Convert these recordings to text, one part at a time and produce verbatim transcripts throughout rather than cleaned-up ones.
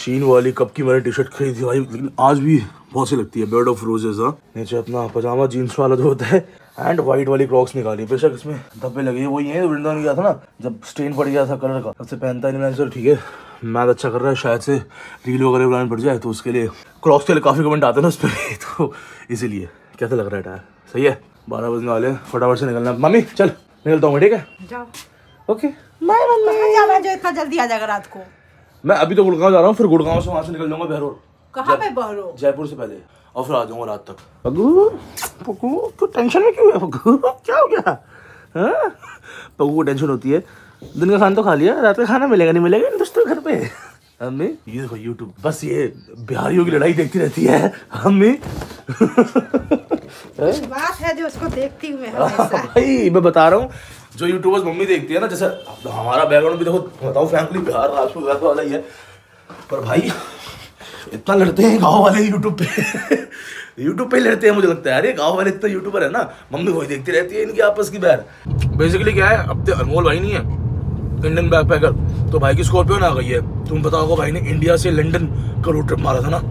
चीन वाली कब की मैंने टी शर्ट खरीदी थी भाई, लेकिन आज भी बहुत सी लगती है। Bed of roses. हाँ, नीचे अपना पजामा जीन्स वाला जो होता है एंड व्हाइट वाली क्रॉक्स निकाली। बेशक इसमें धब्बे लगे हैं, वो ये वृंदावन गया था ना जब स्टेन पड़ गया था कलर का, तब से पहनता ही नहीं। चल ठीक है, मैथ अच्छा कर रहा है, शायद से रील वगैरह बनाने पड़ जाए तो उसके लिए क्रॉक्स के लिए काफ़ी कमेंट आते हैं ना उस पर, तो इसीलिए। कैसा लग रहा है टायर? सही है। बारह बजने वाले, फटाफट से निकलना। मम्मी चल निकलता हूँ, ठीक है? जाओ। Okay bye mummy. जाना जो इतना जल्दी आ जाएगा रात को? मैं अभी तो गुड़गांव जा रहा हूँ, फिर गुड़गांव से वहाँ से निकल जाऊंगा बहरोड। कहाँ पे बहरोड? जयपुर से पहले, और फिर आ जाऊंगा रात तक। पग्गू पग्गू तो टेंशन में क्यों है? पग्गू क्या हो गया? हाँ पग्गू को टेंशन होती है। दिन का खाना तो खा लिया, रात का खाना मिलेगा नहीं मिलेगा दोस्तों घर पे। अम्मी ये देखो यूट्यूब, बस ये बिहारियों की लड़ाई देखती रहती है अम्मी। बात है जो उसको देखती हूँ मैं हमेशा। भाई मैं बता रहा हूँ, जो यूट्यूबर्स मम्मी देखती है ना, जैसे हमारा बैकग्राउंड भी देखो, बताओ फैमिली बिहार राजपूत वैसा वाला ही है, पर भाई इतना लड़ते हैं गाँव वाले यूट्यूब पे। यूट्यूब पे लड़ते हैं मुझे लगता है। अरे गाँव वाले इतना यूट्यूबर है ना, मम्मी वही देखती रहती है इनकी आपस की बैर। बेसिकली क्या है, अब तो अनमोल भाई नहीं है इंडियन बैकपैकर, तो भाई की स्कॉर्पियो आ गई है। तुम बताओगे भाई ने इंडिया से लंदन का रोड ट्रिप मारा था ना।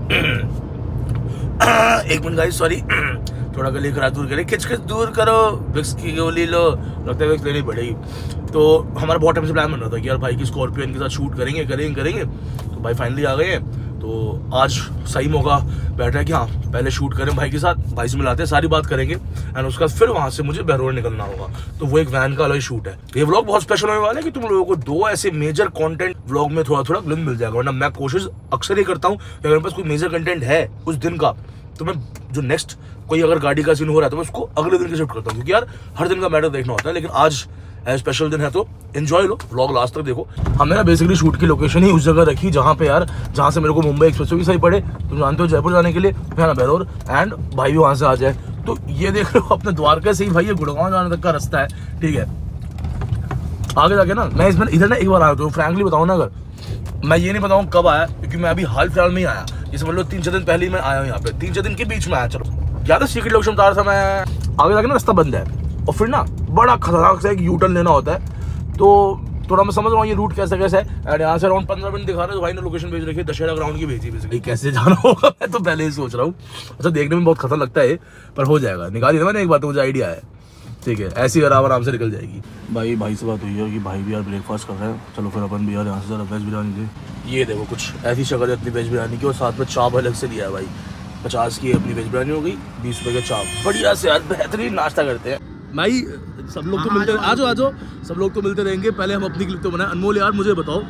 एक मिनट गाइस, सॉरी, थोड़ा गले खराब दूर करे, खिच खिच दूर करो, विक्स की गोली लो, लगता है विक्स लेनी पड़ेगी। तो हमारा बहुत टाइम से प्लान बन रहा था कि यार भाई की स्कॉर्पियो इनके साथ शूट करेंगे करेंगे करेंगे तो भाई फाइनली आ गए हैं। तो आज सही मौका बैठ रहा है कि हाँ पहले शूट करें भाई के साथ, भाई से मिलाते हैं, सारी बात करेंगे एंड उसके बाद फिर वहां से मुझे बहरोड निकलना होगा। तो वो एक वैन का अलग शूट है। ये व्लॉग बहुत स्पेशल होने वाला है कि तुम लोगों को दो ऐसे मेजर कंटेंट व्लॉग में थोड़ा थोड़ा ग्लिम्स मिल जाएगा। वरना मैं कोशिश अक्सर ही करता हूँ कि मेरे पास कोई मेजर कंटेंट है उस दिन का, तो मैं जो नेक्स्ट कोई अगर गाड़ी का सीन हो रहा है तो मैं उसको अगले दिन की शिफ्ट करता हूँ, क्योंकि यार हर दिन का मैटर देखना होता है। लेकिन आज स्पेशल दिन है तो एंजॉय लो, व्लॉग लास्ट तक देखो। हमने ना बेसिकली शूट की लोकेशन ही उस जगह रखी जहाँ पे यार जहाँ से मेरे को मुंबई एक्सप्रेस भी सही पड़े, तुम जानते हो जयपुर जाने के लिए, फिर ना बहरोड एंड भाई भी वहाँ से आ जाए। तो ये देख लो अपने द्वारका से ही भाई ये गुड़गांव जाने तक का रास्ता है, ठीक है? आगे जाके ना मैं इसमें इधर ना एक बार आया तो फ्रैंकली बताऊँ ना, अगर मैं ये नहीं बताऊँ कब आया, क्योंकि मैं अभी हाल फिलहाल में ही आया, ये समझ लो तीन चार दिन पहले ही मैं आया हूँ यहाँ पे, तीन चार दिन के बीच में आया। चलो क्या था सीक्रेट लोकेशन बता रहा था मैं। आगे जाके ना रास्ता बंद है और फिर ना बड़ा खतरनाक सा एक यू टर्न लेना होता है, तो थोड़ा मैं समझ रहा हूँ ये रूट कैसे कैसे है। एंड यहाँ से अराउंड पंद्रह मिनट दिखा रहे हैं, तो भाई ने लोकेशन भेज रखी है दशहरा ग्राउंड की भेजी, बेसिकली कैसे जाना होगा मैं तो पहले ही सोच रहा हूँ। अच्छा देखने में बहुत खतरा लगता है पर हो जाएगा, निकाल दिया मैंने एक बात, मुझे आइडिया है, ठीक है? ऐसी आराम आराम से निकल जाएगी। भाई भाई से बात हुई है कि भाई भी यार ब्रेकफास्ट कर रहे हैं, चलो फिर अपन भी यार यहाँ से जरा वेज बिरयानी दे। ये देखो कुछ ऐसी शक्ल है अपनी वेज बिरयानी की, और साथ में चाप अलग से लिया है भाई। पचास की अपनी वेज बिरयानी हो गई, बीस रुपये का चाप, बढ़िया से यार बेहतरीन नाश्ता करते हैं भाई। सब लोग तो मिलते आ जाओ आ जाओ सब लोग तो मिलते रहेंगे, पहले हम अपनी क्लिप तो बनाए। अनमोल यार मुझे बताओ,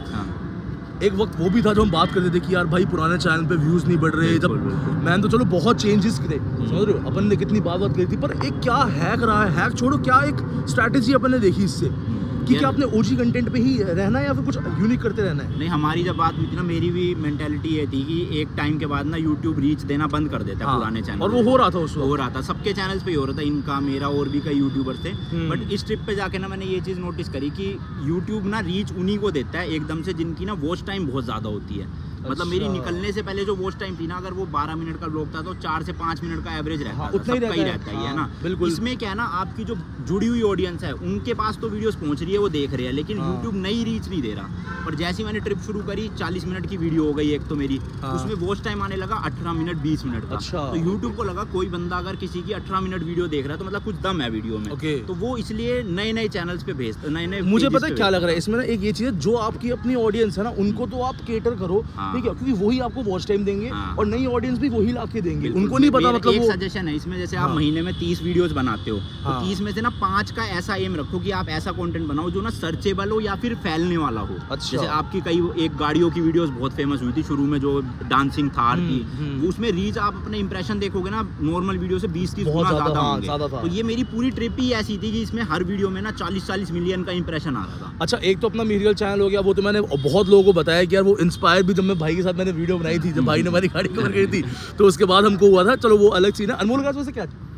एक वक्त वो भी था जो हम बात करते थे कि यार भाई पुराने चैनल पे व्यूज नहीं बढ़ रहे, जब मैंने तो चलो बहुत चेंजेस करे, समझ रहे हो, अपन ने कितनी बात बात करी थी, पर एक क्या हैक रहा है, हैक छोड़ो, क्या एक स्ट्रैटेजी अपन ने देखी इससे कि क्या आपने ओजी कंटेंट पे ही रहना है या फिर कुछ यूनिक करते रहना है? नहीं, हमारी जब बात हुई थी ना, मेरी भी मेंटालिटी ये थी कि एक टाइम के बाद ना यूट्यूब रीच देना बंद कर देता है। हाँ, पुराने चैनल, और वो हो रहा था, उसमें हो रहा था, सबके चैनल्स पे ही हो रहा था, इनका मेरा और भी कई यूट्यूबर थे। बट इस ट्रिप पे जाके ना मैंने ये चीज़ नोटिस करी कि यूट्यूब ना रीच उन्हीं को देता है एकदम से जिनकी ना वॉच टाइम बहुत ज़्यादा होती है। अच्छा। मतलब मेरी निकलने से पहले जो वॉच टाइम थी ना, अगर वो बारह मिनट का व्लॉग था तो चार से पाँच मिनट का एवरेज रहता है, उतना ही रहता, रहता ही है ना। बिल्कुल। इसमें क्या है ना, आपकी जो जुड़ी हुई ऑडियंस है उनके पास तो वीडियोस पहुंच रही है, वो देख रहे हैं, लेकिन यूट्यूब नई रीच नहीं दे रहा। पर जैसे ही मैंने ट्रिप शुरू करी, चालीस मिनट की वीडियो हो गई एक तो मेरी, उसमें वॉच टाइम आने लगा अठारह मिनट बीस मिनट का। अच्छा। तो यूट्यूब को लगा कोई बंदा अगर किसी की अठारह मिनट वीडियो देख रहा है तो मतलब कुछ दम है वीडियो में। okay. तो वो इसलिए नए नए चैनल्स पे भेजते, नए नए। मुझे पता है क्या लग रहा है इसमें ना, एक ये चीज है, जो आपकी अपनी ऑडियंस है ना उनको तो आप केटर करो, ठीक है, क्योंकि वही आपको वॉच टाइम देंगे और नई ऑडियंस भी वही लाके देंगे, उनको नहीं पता। मतलब एक सजेशन है इसमें, जैसे आप महीने में तीस वीडियोस बनाते हो, तो तीस में से ना पांच का ऐसा एम रखो कि आप ऐसा कंटेंट बनाओ जो ना सर्चेबल हो या फिर फैलने वाला हो। अच्छा। जैसे आपकी कई एक गाड़ियों की वीडियोस बहुत फेमस हुई थी शुरू में, जो डांसिंग थार थी, वो उसमें रीच आप अपने इंप्रेशन देखोगे ना नॉर्मल वीडियो से बीस तीस गुना ज्यादा होंगे। तो ये मेरी पूरी ट्रिप ही ऐसी थी कि इसमें हर वीडियो में ना चालीस चालीस मिलियन का इंप्रेशन आ रहा था। अच्छा, एक तो अपना मीरियल चैनल हो गया, वो तो मैंने बहुत लोगों को बताया कि यार वो इंस्पायर भी, जब मैं भाई के साथ मैंने वीडियो बनाई थी, जब भाई ने हमारी गाड़ी कवर करी थी, तो उसके बाद हमको हुआ था, चलो वो अलग सीन है। अनमोल का वैसे क्या, हाँ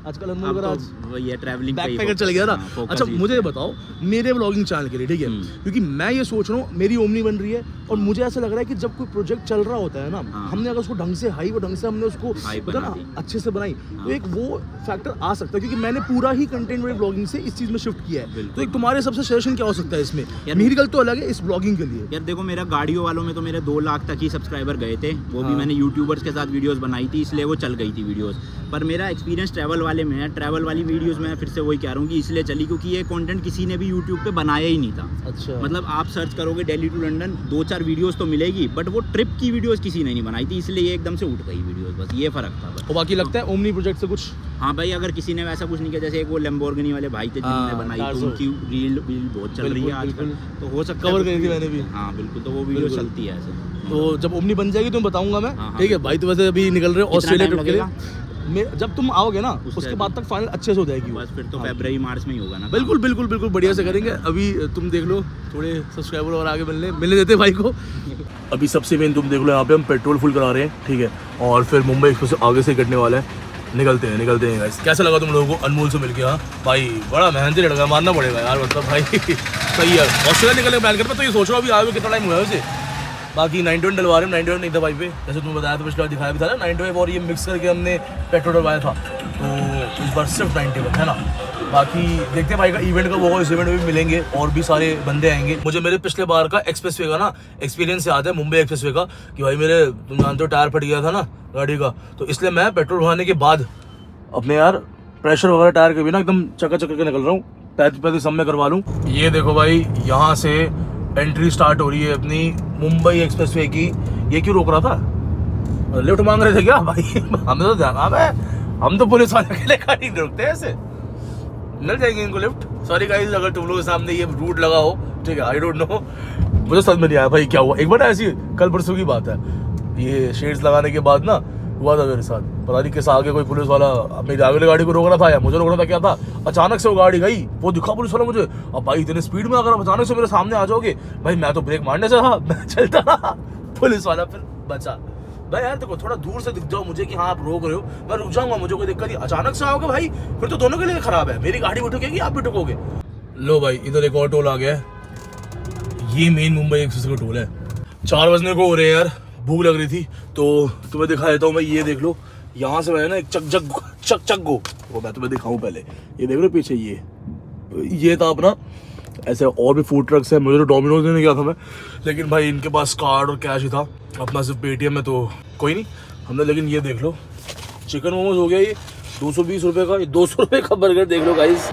आजकल अनमोल अब वगैरह आज तो वही है, ट्रैवलिंग पे ही बैकपैकर focus- चल गया ना। हाँ, focus अच्छा ही मुझे इस ये पे। बताओ मेरे व्लॉगिंग चैनल के लिए, ठीक है, हम्म। क्योंकि मैं ये सोच रहा हूँ मेरी ओमनी बन रही है और मुझे ऐसा लग रहा है कि जब कोई प्रोजेक्ट चल रहा होता है ना, हाँ। हमने अगर उसको ढंग से हाई और ढंग से हमने उसको हाई पता ना बना दी। अच्छे से बनाई तो हाँ। एक वो फैक्टर आ सकता है, क्योंकि मैंने पूरा ही कंटेंट मेरे ब्लॉगिंग से इस चीज़ में शिफ्ट किया है। बिल्कुल। तो एक तुम्हारे सबसे सजेशन क्या हो सकता है इसमें? यार- मेरी गलती तो अलग है इस ब्लॉगिंग के लिए। यार देखो, मेरा गाड़ियों वालों में तो मेरे दो लाख तक ही सब्सक्राइबर गए थे, वो भी हाँ। मैंने यूट्यूबर्स के साथ वीडियोस बनाई थी, इसलिए वो चल गई थी वीडियोस। पर मेरा एक्सपीरियंस ट्रैवल वाले में है, ट्रैवल वाली वीडियोस में फिर से वही कह रहा हूँ कि इसलिए चली क्योंकि ये कंटेंट किसी ने भी यूट्यूब पे बनाया ही नहीं था। अच्छा मतलब आप सर्च करोगे दिल्ली टू लंदन, दो चार वीडियोस तो मिलेगी, बट वो ट्रिप की वीडियोस किसी ने नहीं बनाई थी, इसलिए ये एकदम से उठ गई वीडियोस, बस ये फर्क था बस। और बाकी लगता है ओमनी प्रोजेक्ट से कुछ हाँ भाई, अगर किसी ने वैसा कुछ नहीं किया, जैसे एक वो लैम्बोर्गिनी वाले भाई थे जिन्होंने हाँ, बनाई, टार्जो। तो उनकी रील वील बहुत चल रही है बिल्कुल, आजकल, बिल्कुल। तो हो सकता है कवर कुछ करी थी video- मैंने भी। हाँ बिल्कुल, तो वो वीडियो बिल्कुल। चलती है ऐसे। तो जब ओमनी बन जाएगी तो बताऊंगा मैं, हाँ, हाँ, ठीक है भाई। तो वैसे अभी निकल रहे हो कितना ऑस्ट्रेलिया time ट्रिप के लिए, लगेगा? मैं- जब तुम आओगे ना उससे उसके अभी- बाद तक फाइनल अच्छे से हो जाएगी वो। बस फिर तो हाँ। फरवरी मार्च में ही होगा ना। बिल्कुल बिल्कुल बिल्कुल बढ़िया से करेंगे। अभी तुम देख लो थोड़े सब्सक्राइबर और आगे मिलने मिलने देते भाई को। अभी सबसे मेन तुम देख लो यहाँ पे हम पेट्रोल फुल करा रहे हैं, ठीक है, और फिर मुंबई एक्सप्रेस आगे से कटने वाला है। निकलते हैं निकलते हैं गाइस। कैसा लगा तुम लोगों को अनमोल से मिलके? हाँ भाई बड़ा मेहनती लड़का, मानना पड़ेगा यार, मतलब भाई सही है। ऑस्ट्रेलिया निकलने का प्लान कर, तो ये सोच रहा हूँ अभी आए हुए कितना टाइम हुआ है उसे। बाकी नाइनटी वन डलवा रहे हैं, नाइनटी वन नहीं था भाई पे, जैसे तुमने बताया था पिछला दिखाया भी था ना, नाइनटी वन और ये मिक्स करके हमने पेट्रोल डलवाया था, तो इस बार सिर्फ नाइनटी वन है ना। बाकी देखते हैं भाई का इवेंट का वो, इस इवेंट में भी मिलेंगे और भी सारे बंदे आएंगे। मुझे मेरे पिछले बार का एक्सप्रेस वे का ना एक्सपीरियंस याद है, मुंबई एक्सप्रेस वे का, कि भाई मेरे तुम जानते हो टायर फट गया था ना गाड़ी का, तो इसलिए मैं पेट्रोल भराने के बाद अपने यार प्रेशर वगैरह टायर के भी ना एकदम चक्का चक्कर के निकल रहा हूँ, पैंतीस पैंतीस सब में करवा लूँ। ये देखो भाई यहाँ से एंट्री स्टार्ट हो रही है अपनी मुंबई एक्सप्रेस वे की। ये क्यों रोक रहा था? लिफ्ट मांग रहे थे क्या भाई? हमें तो ध्यान है, हम तो पुलिस वाले के लिए गाड़ी नहीं रोकते ऐसे। मिल जाएंगे इनको लिफ्ट। सॉरी गाइस अगर तुम लोगों के सामने ये रूट लगा हो, ठीक है, आई डोंट नो, मुझे समझ में नहीं आया भाई क्या हुआ। एक बार ऐसी कल परसों की बात है, ये शेड्स लगाने के बाद ना हुआ था मेरे साथ, पता नहीं किस आगे कोई पुलिस वाला मेरी आगे गाड़ी को रोक रहा था या मुझे रोक रहा था, क्या था, अचानक से वो गाड़ी गई, वो दिखा पुलिस वाला मुझे। अब भाई इतने स्पीड में अगर अचानक से मेरे सामने आ जाओगे भाई, मैं तो ब्रेक मारने से रहा, मैं चलता रहा, पुलिस वाला फिर बचा। भाई यार देखो थोड़ा दूर से दिख जाओ मुझे कि हाँ आप रोक रहे हो, मैं रुक जाऊंगा, मुझे कोई दिक्कत नहीं। अचानक से आओगे भाई फिर तो दोनों के लिए खराब है, मेरी गाड़ी भी ठुकेगी, आप भी ठुकोगे। लो भाई इधर एक और टोल आ गया है, ये मेन मुंबई एक्सप्रेस का टोल है। चार बजने को हो रहे हैं यार, भूख लग रही थी तो तुम्हें दिखा देता हूँ मैं। ये देख लो यहाँ से मैंने ना एक चक जग चक चक गो, वो मैं तुम्हें दिखाऊं पहले। ये देख लो पीछे, ये ये था अपना, ऐसे और भी फूड ट्रक्स है। मुझे तो डोमिनोज नहीं गया था मैं, लेकिन भाई इनके पास कार्ड और कैश ही था, अपना सिर्फ पेटीएम में तो कोई नहीं हमने। लेकिन ये देख लो चिकन मोमोज हो गया ये दो सौ बीस रुपये का, ये दो सौ रुपये का बर्गर देख लो गाइस।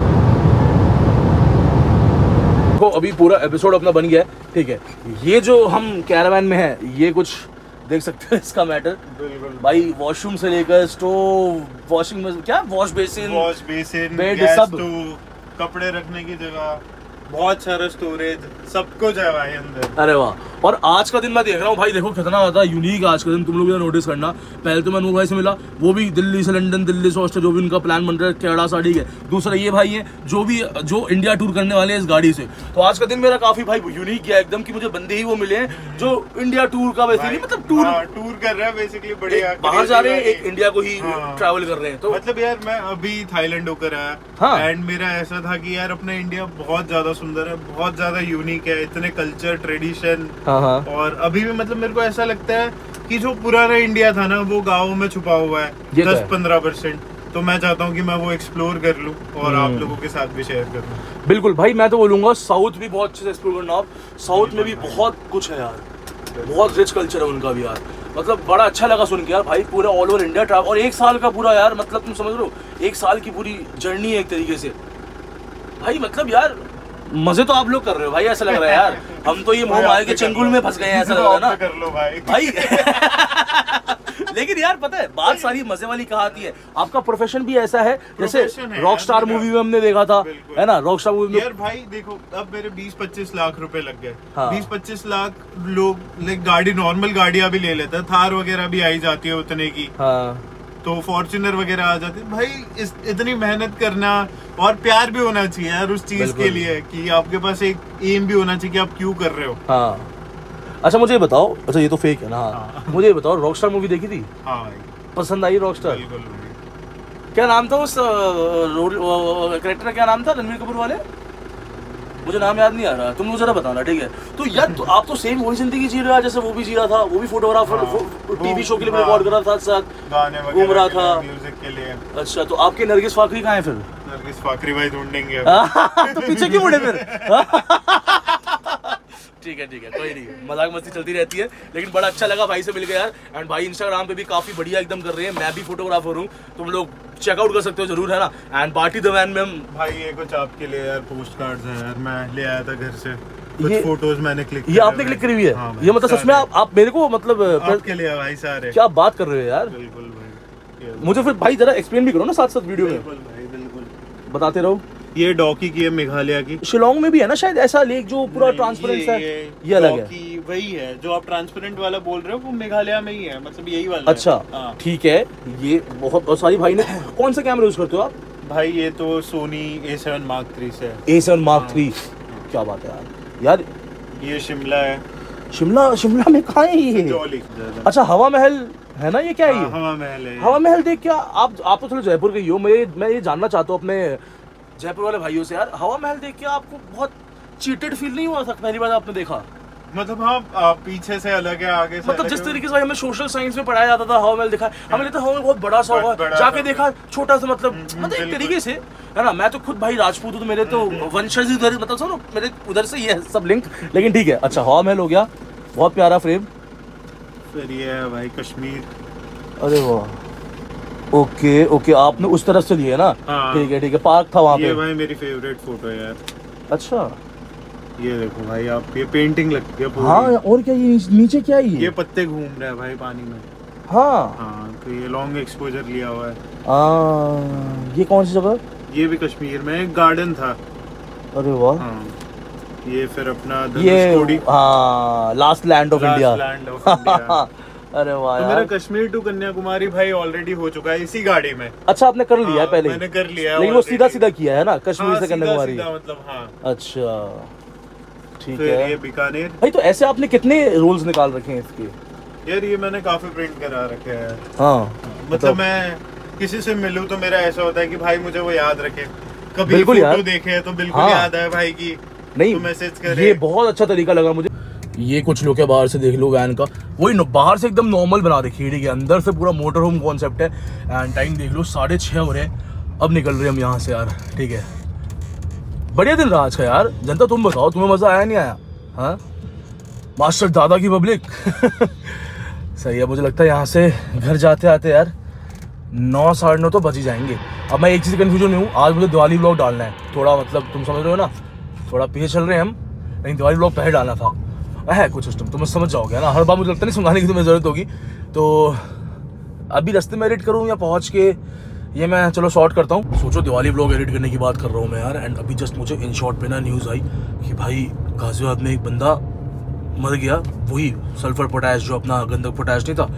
तो अभी पूरा एपिसोड अपना बन गया है, ठीक है। ये जो हम कैरावैन में है, ये कुछ देख सकते हैं इसका मैटर भाई, वॉशरूम से लेकर स्टोव, वॉशिंग में क्या wash basin, wash basin, bed, gas सब। स्टोव, कपड़े रखने की जगह, बहुत सारा स्टोरेज, सब कुछ है भाई अंदर। अरे वाह। और आज का दिन मैं देख रहा हूँ भाई, देखो कितना ज्यादा यूनिक आज का दिन, तुम लोग नोटिस करना। पहले तो मैं नूर भाई से मिला, वो भी दिल्ली से लंदन, दिल्ली से ऑस्ट्रेलिया, जो भी उनका प्लान बन रहा है कैनेडा सा, ठीक है। दूसरा ये भाई है जो भी जो इंडिया टूर करने वाले हैं इस गाड़ी से। तो आज का दिन मेरा काफी भाई यूनिक गया एकदम, कि मुझे बंदे ही वो मिले हैं जो इंडिया टूर का वैसे नहीं, मतलब टूर हाँ, टूर कर रहे हैं बेसिकली, बढ़िया बाहर जा रहे हैं, एक इंडिया को ही हाँ। ट्रैवल कर रहे हैं। तो मतलब यार मैं अभी थाईलैंड होकर आया, हाँ। एंड मेरा ऐसा था कि यार अपना इंडिया बहुत ज्यादा सुंदर है, बहुत ज्यादा यूनिक है, इतने कल्चर ट्रेडिशन। हाँ हाँ। और अभी भी मतलब मेरे को ऐसा लगता है कि जो पुराना इंडिया था ना वो गाँव में छुपा हुआ है ये तो दस है। पंद्रह परसेंट। तो मैं चाहता हूँ कि मैं वो एक्सप्लोर कर लूँ और आप लोगों के साथ भी शेयर कर लूँ। बिल्कुल भाई, मैं तो बोलूंगा साउथ भी बहुत अच्छे से एक्सप्लोर करना आप। साउथ में भी बहुत कुछ है यार, बहुत रिच कल्चर है उनका भी यार। मतलब बड़ा अच्छा लगा सुन के यार भाई, पूरा ऑल ओवर इंडिया ट्रैवल, और एक साल का पूरा यार, मतलब तुम समझ रहे हो एक साल की पूरी जर्नी है एक तरीके से भाई। मतलब यार मजे तो आप लोग कर रहे हो भाई, ऐसा लग रहा है यार। हम तो ये मोह माया के चंगुल में फंस गए हैं, ऐसा लग रहा है ना कर लो भाई भाई। लेकिन यार पता है बात सारी मजे वाली कहाँ आती है, आपका प्रोफेशन भी ऐसा है जैसे Profession है रॉक स्टार यार, मूवी में हमने देखा था, बिल्कुल। है ना, रॉक स्टार मूवी में। यार भाई देखो अब मेरे बीस पच्चीस लाख रुपए लग गए। हाँ। बीस पच्चीस लाख लोग लाइक गाड़ी, नॉर्मल गाड़ियां भी ले लेते हैं, थार वगैरह भी आई जाती है उतने की, हाँ तो फॉर्च्यूनर वगैरह आ जाती है भाई। इस इतनी मेहनत करना और प्यार भी होना चाहिए यार उस चीज बिल्कुल। के लिए, कि आपके पास एक एम भी होना चाहिए कि आप क्यों कर रहे हो। हाँ। अच्छा मुझे ये बताओ, अच्छा ये तो फेक है ना, हाँ। मुझे ये बताओ रॉक स्टार मूवी देखी थी, हाँ भाई पसंद आई रॉक स्टार? बिल्कुल भाई। क्या नाम था उस कैरेक्टर का, क्या नाम था रणवीर कपूर वाले, मुझे नाम याद नहीं आ रहा, तुम मुझे जरा बताना, ठीक है। तो यार तो आप तो सेम वही जिंदगी जी रहे हो जैसे वो भी जी रहा था, वो भी फोटोग्राफर टीवी शो के लिए रिकॉर्ड कर रहा था, साथ गाने घूम रहा था म्यूजिक के लिए। अच्छा, तो आपके नरगिस फाकरी कहाँ है फिर? नरगिस फाकरी भाई ढूंढेंगे तो पीछे क्यों मुड़े फिर? ठीक है ठीक है, कोई नहीं, मजाक मस्ती चलती रहती है, लेकिन बड़ा अच्छा लगा भाई से मिल गया यार। एंड भाई इंस्टाग्राम पे भी काफी बढ़िया एकदम कर रहे हैं, मैं भी फोटोग्राफर हूँ, तुम लोग चेकआउट कर सकते हो जरूर, है ना। एंड पार्टी द वैन में हम भाई ये कुछ आपके लिए यार पोस्ट कार्ड्स हैं यार, मैं ले आया था घर से, कुछ ये फोटोज मैंने क्लिक ये आपने क्लिक करी हुई है? हाँ, ये मतलब सच में आप आप मेरे को मतलब आपके लिए भाई सारे, क्या बात कर रहे हो यार? बिल्कुल भाई, मुझे फिर भाई जरा एक्सप्लेन भी करो ना साथ साथ वीडियो में, बिल्कुल भाई बिल्कुल बताते रहो। ये डॉकी की है, मेघालय की। शिलोंग में भी है ना शायद ऐसा लेक जो पूरा ट्रांसपेरेंट है, ये, ये अलग है। डॉकी वही है जो आप ट्रांसपेरेंट वाला बोल रहे हो, वो मेघालय में ही है, मतलब यही वाला अच्छा है। ठीक है, ये बहुत बहुत सारी भाई ने कौन सा कैमरा यूज करते हो आप? भाई ये तो Sony A seven Mark three से है। ए सेवन मार्क थ्री, क्या बात है यार। यार ये शिमला है। शिमला, शिमला में कहाँ है ये? जॉली। अच्छा, हवा महल है ना, ये क्या है ये? हवा महल है। हवा महल देख, क्या आप आप तो चलो जयपुर के ही हो, मैं मैं ये जानना चाहता हूँ अपने जयपुर वाले भाइयों से यार, हवा महल देख के आपको बहुत चीटेड फील नहीं हुआ था पहली बार आपने देखा? मतलब हाँ, पीछे से अलग है, आगे से मतलब जिस तरीके से हमें सोशल साइंस में पढ़ाया जाता था, हवा महल दिखा, हमें लगता हवा महल बहुत बड़ा सा होगा, जाके देखा छोटा सा, मतलब मतलब एक तरीके से, है ना। मैं तो खुद भाई राजपूत हूँ, तो मेरे तो वंशज इधर, मतलब सुनो मेरे उधर से ही है सब लिंक, लेकिन ठीक है। अच्छा, हवा महल हो गया, बहुत प्यारा फ्रेम। फिर ये है भाई कश्मीर। अरे वाह, ओके ओके, आपने उस तरफ से लिए ना, हाँ। ठीक है ठीक है, पार्क था वहाँ पे। ये भाई मेरी फेवरेट फोटो है यार। अच्छा, ये देखो भाई आप, ये पेंटिंग लगती है पूरी। हाँ, और क्या ये नीचे क्या है ये? ये पत्ते घूम रहे हैं भाई पानी में। हाँ हाँ, तो ये लॉन्ग एक्सपोजर लिया हुआ है। आ, ये कौन सी जगह? ये भी कश्मीर में एक गार्डन था। अरे वाह। हाँ, ये फिर अपना ये हाँ, last land of India. Land of India. अरे वाह तो यार। मेरा कश्मीर टू कन्याकुमारी भाई ऑलरेडी हो चुका है इसी गाड़ी में। अच्छा, आपने कर लिया है हाँ, पहले? मैंने कर लिया है, लेकिन वो already। सीधा सीधा किया है ना, कश्मीर हाँ, से कन्याकुमारी? सीधा मतलब हाँ। अच्छा ठीक फिर है ये बीकानेर। भाई, तो ऐसे आपने कितने रोल्स निकाल रखे हैं इसके? यार ये मैंने काफी प्रिंट करा रखे हैं। हाँ, मतलब मैं किसी से मिलूं तो मेरा ऐसा होता है कि भाई मुझे वो याद रखे, कभी बिल्कुल फोटो यार। देखे तो बिल्कुल हाँ। याद आए भाई की, नहीं तो मैसेज करे। ये बहुत अच्छा तरीका लगा मुझे। ये कुछ लोग है बाहर से, देख लो वैन का, वही न, बाहर से एकदम नॉर्मल बना रखी है, अंदर से पूरा मोटर होम कॉन्सेप्ट है। एंड टाइम देख लो, साढ़े छः हो रहे हैं, अब निकल रहे हम यहाँ से यार, ठीक है। बढ़िया दिन रहा आज का यार। जनता तुम बताओ, तुम्हें मजा आया नहीं आया? हाँ, मास्टर दादा की पब्लिक। सही है, मुझे लगता है यहाँ से घर जाते आते यार नौ साढ़े नौ तो बच ही जाएंगे। अब मैं एक चीज़ कन्फ्यूजन में हूँ, आज मुझे दिवाली ब्लॉग डालना है थोड़ा, मतलब तुम समझ रहे हो ना, थोड़ा पीछे चल रहे हैं हम, लेकिन दिवाली ब्लॉग पहले डालना था, है कुछ सिस्टम, तुम्हें समझ जाओगे ना, हर बार मुझे लगता नहीं सुनाने की तुम्हें ज़रूरत होगी। तो अभी रास्ते में एडिट करूँ या पहुँच के, ये मैं चलो शॉर्ट करता हूँ। सोचो दिवाली ब्लॉग एडिट करने की बात कर रहा हूँ मैं यार, एंड अभी जस्ट मुझे इन शॉर्ट पे ना न्यूज़ आई कि भाई गाजियाबाद में एक बंदा मर गया, वही सल्फर पोटैश, जो अपना गंधक पोटैश नहीं था,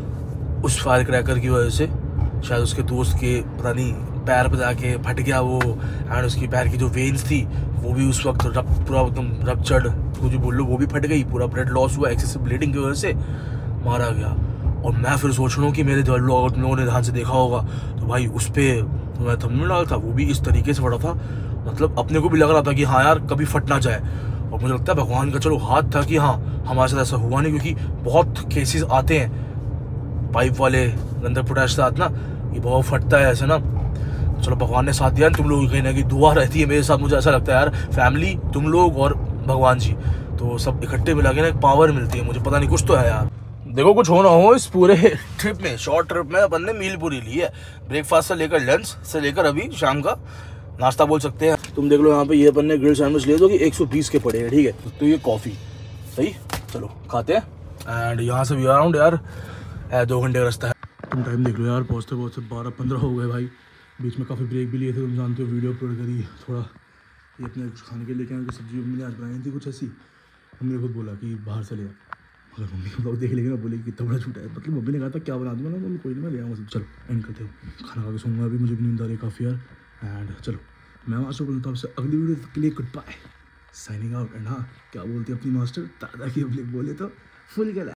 उस फायर क्रैकर की वजह से। शायद उसके दोस्त के पता नहीं पैर पर जाके फट गया वो, एंड उसकी पैर की जो वेन्स थी वो भी उस वक्त रप पूरा एकदम रपचर्ड, कुछ भी बोल लो, वो भी फट गई, पूरा ब्लड लॉस हुआ, एक्सेसिव ब्लीडिंग की वजह से मारा गया। और मैं फिर सोच रहा हूँ कि मेरे जो लोग तुम लोगों ने ध्यान से देखा होगा तो भाई उस पर तो मैं थंबनेल डाला था, वो भी इस तरीके से फटा था, मतलब अपने को भी लग रहा था कि हाँ यार कभी फट ना जाए। और मुझे लगता है भगवान का चलो हाथ था कि हाँ हमारे साथ ऐसा हुआ नहीं, क्योंकि बहुत केसेस आते हैं पाइप वाले गंधक पोटैश साथ ना, ये बहुत फटता है ऐसे ना। चलो भगवान ने साथ दिया, तुम लोग कहीं ना कहीं दुआ रहती है मेरे साथ, मुझे ऐसा लगता है यार, फैमिली, तुम लोग और भगवान जी, तो सब इकट्ठे मिला के ना एक पावर मिलती है मुझे, पता नहीं कुछ तो है यार। देखो कुछ हो ना हो, इस पूरे ट्रिप में, शॉर्ट ट्रिप में अपन ने मील पूरी ली है, ब्रेकफास्ट से लेकर लंच से लेकर अभी शाम का नाश्ता बोल सकते हैं। तुम देख लो यहाँ पे, ये अपन ने ग्रिल सैंडविच लिए जो कि एक सौ बीस के पड़े हैं, ठीक है। तो ये कॉफ़ी सही, चलो खाते हैं। एंड यहाँ से भी अराउंड यार है दो घंटे का रास्ता है। तुम टाइम देख लो यार, पहुँचते पहुँचते बारह पंद्रह हो गए भाई। बीच में काफ़ी ब्रेक भी लिए थे, तुम जानते हो, वीडियो अपलोड करी थोड़ा, ये अपने कुछ खाने के लिए क्या, सब्जी मम्मी ने आज बनाई थी कुछ ऐसी, मम्मी ने खुद बोला कि बाहर से ले, मगर मम्मी को लोग देख लेंगे ना, बोले कितना बड़ा छूटा है, मतलब मम्मी ने कहा था क्या बना दूँ, मैंने मम्मी कोई नहीं मैं ले आऊँगा। चलो एंड करते हो, खाना खा के सोऊंगा, अभी मुझे भी नींद आ रही है काफ़ी यार। एंड चलो मैं वहाँ से बोलता हूँ आपसे अगली वीडियो के लिए goodbye, signing out. And हाँ, क्या बोलती है अपनी मास्टर दादा की पब्लिक, बोले तो फुल गला।